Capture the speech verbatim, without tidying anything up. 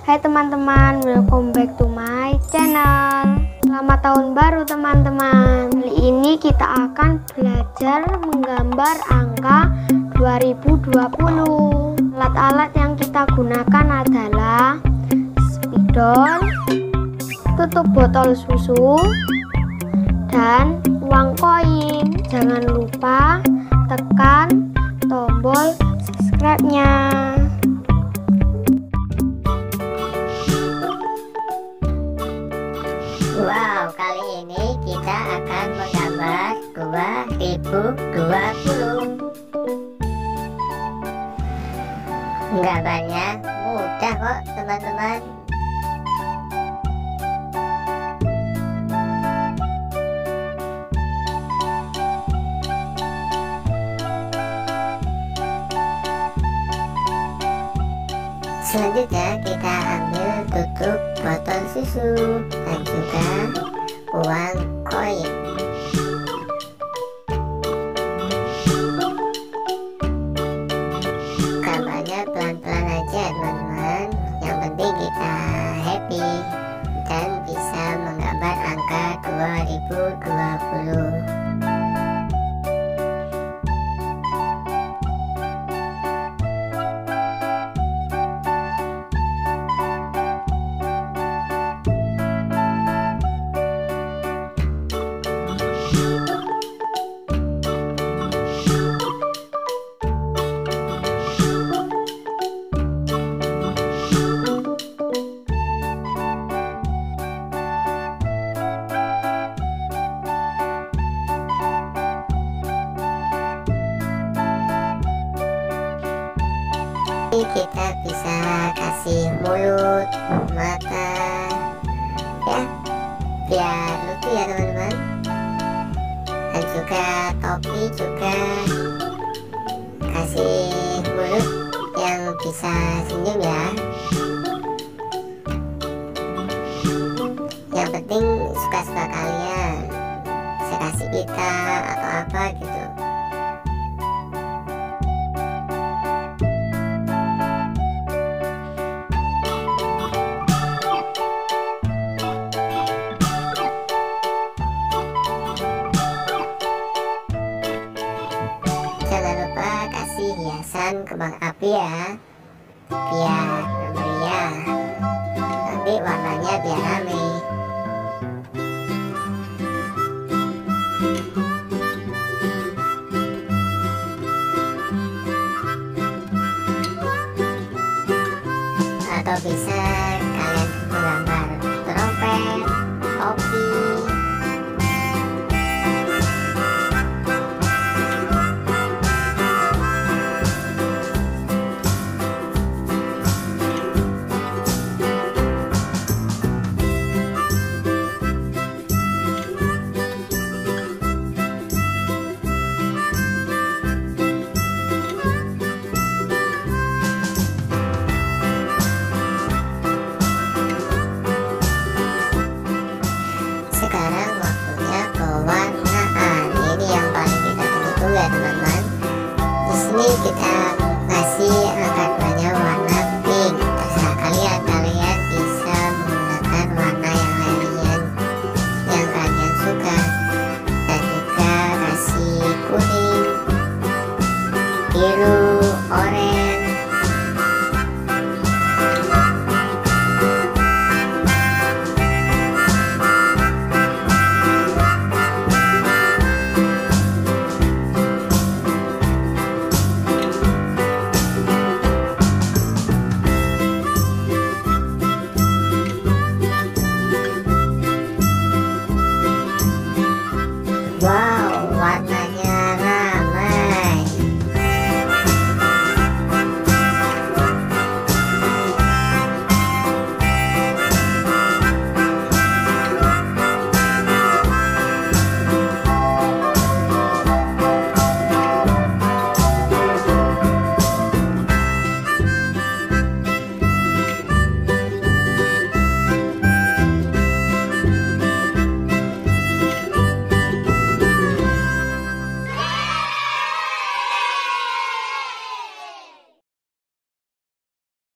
Hai teman-teman, welcome back to my channel. Selamat tahun baru teman-teman. Kali ini kita akan belajar menggambar angka dua ribu dua puluh. Alat-alat yang kita gunakan adalah spidol, tutup botol susu, dan uang koin. Jangan lupa tekan tombol subscribe-nya. Wow, kali ini kita akan menggambar dua ribu dua puluh. Gambarnya mudah kok teman-teman. Selanjutnya kita ambil tutup botol susu dan juga uang koin. Gambarnya pelan-pelan aja teman-teman. Yang penting kita happy dan bisa menggambar angka dua ribu dua puluh. Kita bisa kasih mulut, mata, ya, biar lucu ya teman-teman. Dan juga topi juga kasih mulut yang bisa senyum ya. Yang penting suka-suka kalian. Saya kasih kita atau apa gitu. Hiasan kembang api ya, biar meriah. Nanti warnanya biar rame. Atau bisa kalian menggambar